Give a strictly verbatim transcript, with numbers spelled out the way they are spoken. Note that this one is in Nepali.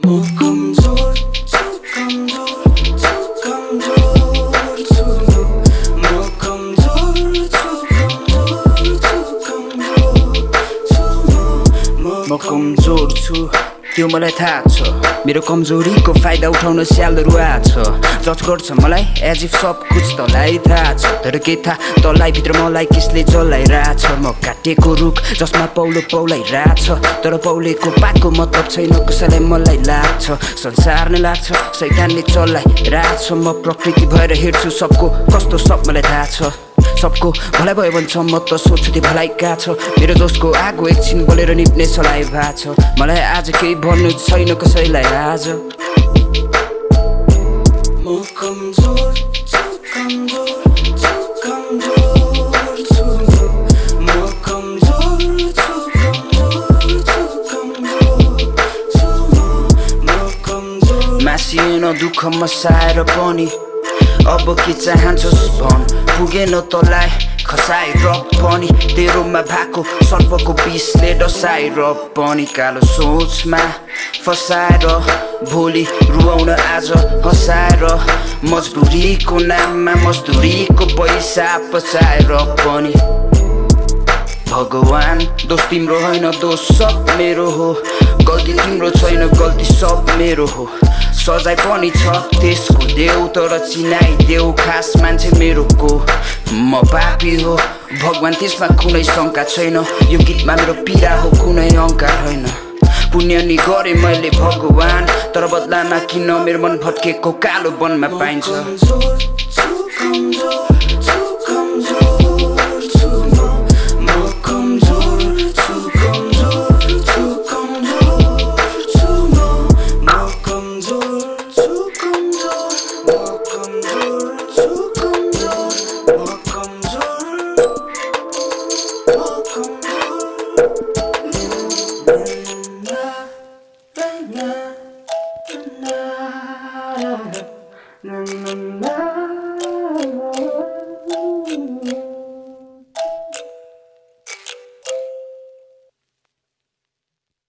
म कमजोर छु कमजोर छु कमजोर छु म कमजोर छु कमजोर छु कमजोर छु म कमजोर छु त्यो मलाई थाहा छ मेरो कमजोरीको फाइदा उठाउन स्यालहरू आछ जज गर्छ मलाई एज इफ सब कुछ तँलाई थाहा छ तर के थाहा तँलाई भित्र मलाई किसले जलाइरहेछ म काटेको रुख जसमा पौलो पौलाइरहेछ तर पौलेको पातको मतलब छैन कसैलाई मलाई लाग्छ संसार नै लाग्छ शैतानले चलाइरहेछ म प्रकृति भएर हेर्छु सबको कस्तो सब मलाई थाहा छ सबको भलाइ भयो भन्छ म त सोच्छु त्यो भलाइका छ मेरो जोसको आगो एकछिन बोलेर निप्ने सलाइ भएको छ मलाई आज केही भन्नु छैन कसैलाई आज म कमजोर छु कमजोर छु कमजोर छु म कमजोर छु कमजोर छु कमजोर छु म कमजोर मासिएन दुःख म साएर पनि अब के चाहन्छस् भन पुगेन तँलाई खसाएर पनि तेरोमा भएको सर्पको विषले डसाएर पनि कालो सोचमा फसाएर भोलि रुवाउन आज हँसाएर मजबुरीको नाममा मजदुरीको पैसा पचाएर पनि भगवान दोष तिम्रो होइन दोष सब मेरो हो गल्ती तिम्रो छैन गल्ती सब मेरो हो सजाय पनि छ त्यसको देऊ तर चिनाइदेऊ खास मान्छे मेरो को म पापी हो भगवान त्यसमा कुनै शङ्का छैन यो गीतमा मेरो पीडा हो कुनै अहङ्कार होइन पुण्य नि गरे मैले भगवान तर बदलामा किन मेरो मन भत्केको कालो वनमा पाइन्छ